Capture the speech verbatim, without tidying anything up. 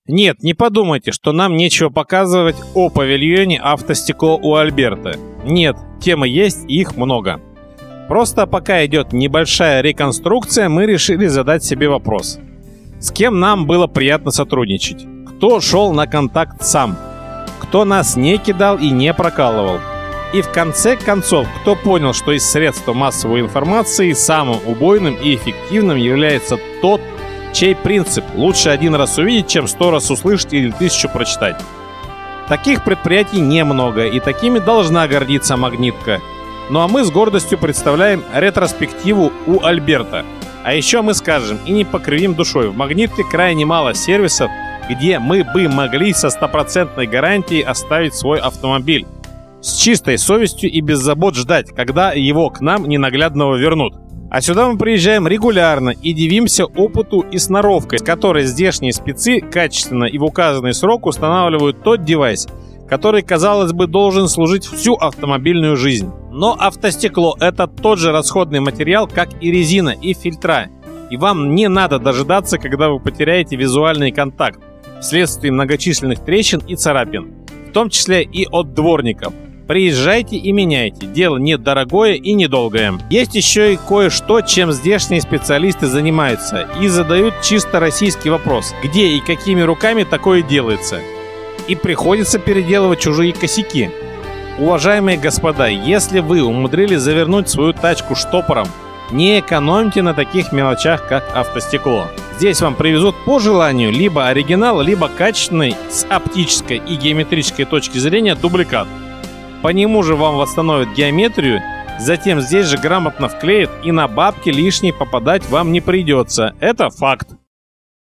Нет, не подумайте, что нам нечего показывать о павильоне «Автостекло» у Альберта. Нет, темы есть и их много. Просто пока идет небольшая реконструкция, мы решили задать себе вопрос. С кем нам было приятно сотрудничать? Кто шел на контакт сам? Кто нас не кидал и не прокалывал? И в конце концов, кто понял, что из средств массовой информации самым убойным и эффективным является тот, чей принцип лучше один раз увидеть, чем сто раз услышать или тысячу прочитать. Таких предприятий немного, и такими должна гордиться «Магнитка». Ну а мы с гордостью представляем ретроспективу у Альберта. А еще мы скажем и не покривим душой, в «Магнитке» крайне мало сервисов, где мы бы могли со стопроцентной гарантией оставить свой автомобиль. С чистой совестью и без забот ждать, когда его к нам ненаглядного вернут. А сюда мы приезжаем регулярно и дивимся опыту и сноровкой, с которой здешние спецы качественно и в указанный срок устанавливают тот девайс, который, казалось бы, должен служить всю автомобильную жизнь. Но автостекло – это тот же расходный материал, как и резина и фильтра. И вам не надо дожидаться, когда вы потеряете визуальный контакт вследствие многочисленных трещин и царапин, в том числе и от дворников. Приезжайте и меняйте. Дело недорогое и недолгое. Есть еще и кое-что, чем здешние специалисты занимаются и задают чисто российский вопрос: где и какими руками такое делается? И приходится переделывать чужие косяки. Уважаемые господа, если вы умудрились завернуть свою тачку штопором, не экономьте на таких мелочах, как автостекло. Здесь вам привезут по желанию либо оригинал, либо качественный с оптической и геометрической точки зрения дубликат. По нему же вам восстановят геометрию, затем здесь же грамотно вклеят, и на бабки лишние попадать вам не придется. Это факт.